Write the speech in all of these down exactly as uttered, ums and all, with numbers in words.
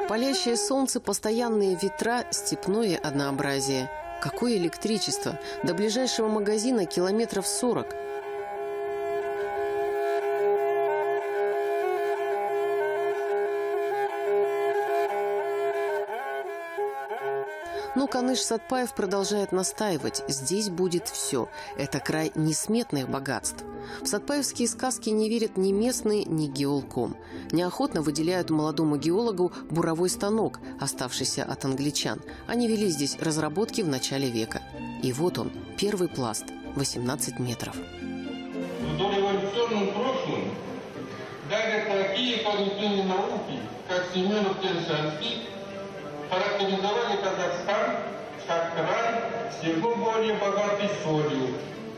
Палящее солнце, постоянные ветра, степное однообразие. Какое электричество! До ближайшего магазина километров сорок. Но Каныш Сатпаев продолжает настаивать. Здесь будет все. Это край несметных богатств. В сатпаевские сказки не верят ни местные, ни геолком. Неохотно выделяют молодому геологу буровой станок, оставшийся от англичан. Они вели здесь разработки в начале века. И вот он, первый пласт, восемнадцать метров. В дореволюционном прошлом даже такие когнитивные науки, как Семенов-Теншанский, характеризовали Казахстан как край всего более богатый солью.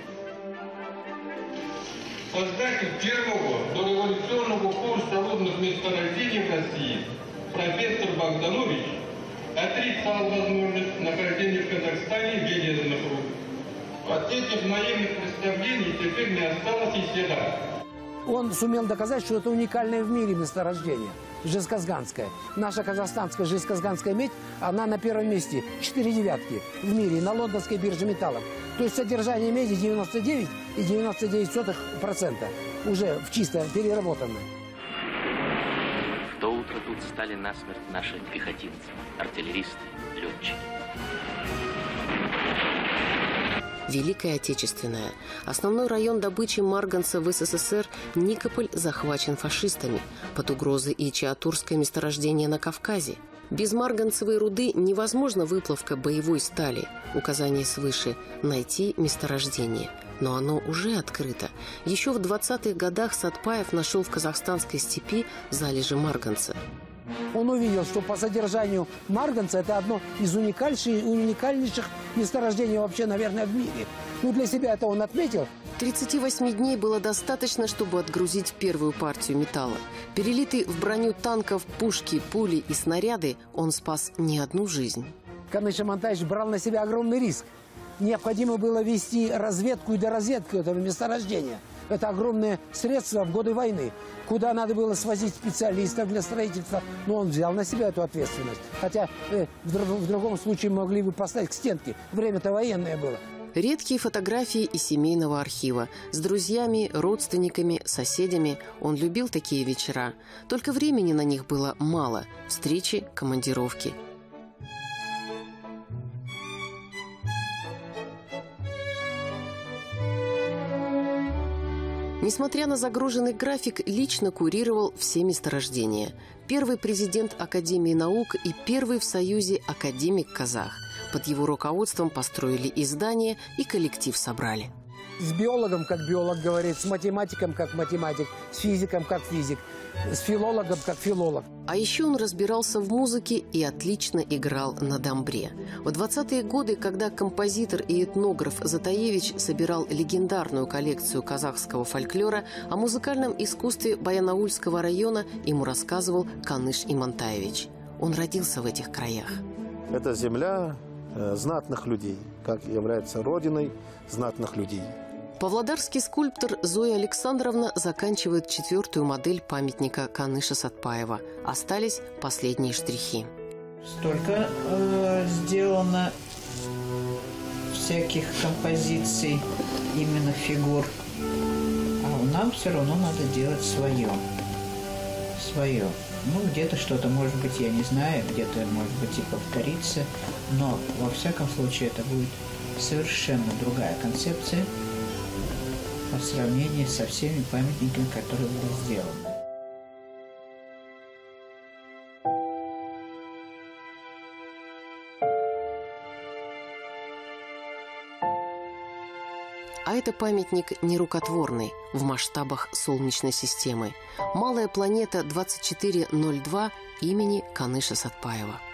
Создатель первого дореволюционного курса рудных месторождений в России, профессор Богданович, отрицал возможность нахождения в Казахстане железных руд. От этих наивных представлений теперь не осталось и следа. Он сумел доказать, что это уникальное в мире месторождение. Жезказганская. Наша казахстанская жезказганская медь, она на первом месте. Четыре девятки в мире на лондонской бирже металлов. То есть содержание меди девяносто девять и девяносто девять сотых процента. Уже в чисто переработанное. В то утро тут стали насмерть наши пехотинцы, артиллеристы, летчики. Великая Отечественная. Основной район добычи марганца в СССР Никополь захвачен фашистами. Под угрозой и Чаатурское месторождение на Кавказе. Без марганцевой руды невозможна выплавка боевой стали. Указание свыше – найти месторождение. Но оно уже открыто. Еще в двадцатых годах Сатпаев нашел в казахстанской степи залежи марганца. Он увидел, что по содержанию марганца это одно из уникальнейших, уникальнейших месторождений вообще, наверное, в мире. Ну, для себя это он отметил. тридцати восьми дней было достаточно, чтобы отгрузить первую партию металла. Перелитый в броню танков, пушки, пули и снаряды, он спас не одну жизнь. Каныш Амантаевич брал на себя огромный риск. Необходимо было вести разведку и доразведку этого месторождения. Это огромные средства в годы войны, куда надо было свозить специалистов для строительства. Но он взял на себя эту ответственность. Хотя э, в, друг, в другом случае могли бы поставить к стенке. Время-то военное было. Редкие фотографии из семейного архива. С друзьями, родственниками, соседями. Он любил такие вечера. Только времени на них было мало. Встречи, командировки. Несмотря на загруженный график, лично курировал все месторождения. Первый президент Академии наук и первый в Союзе академик-казах. Под его руководством построили и здание, и коллектив собрали. С биологом, как биолог говорит, с математиком, как математик, с физиком, как физик, с филологом, как филолог. А еще он разбирался в музыке и отлично играл на домбре. В двадцатые годы, когда композитор и этнограф Затаевич собирал легендарную коллекцию казахского фольклора, о музыкальном искусстве Баянаульского района ему рассказывал Каныш Имантаевич. Он родился в этих краях. Это земля э, знатных людей, как является родиной знатных людей. Павлодарский скульптор Зоя Александровна заканчивает четвертую модель памятника Каныша Сатпаева. Остались последние штрихи. Столько э, сделано всяких композиций, именно фигур. А нам все равно надо делать свое. Свое. Ну, где-то что-то, может быть, я не знаю, где-то, может быть, и повторится. Но, во всяком случае, это будет совершенно другая концепция по сравнению со всеми памятниками, которые были сделаны. А это памятник нерукотворный в масштабах Солнечной системы. Малая планета двадцать четыре ноль два имени Каныша Сатпаева.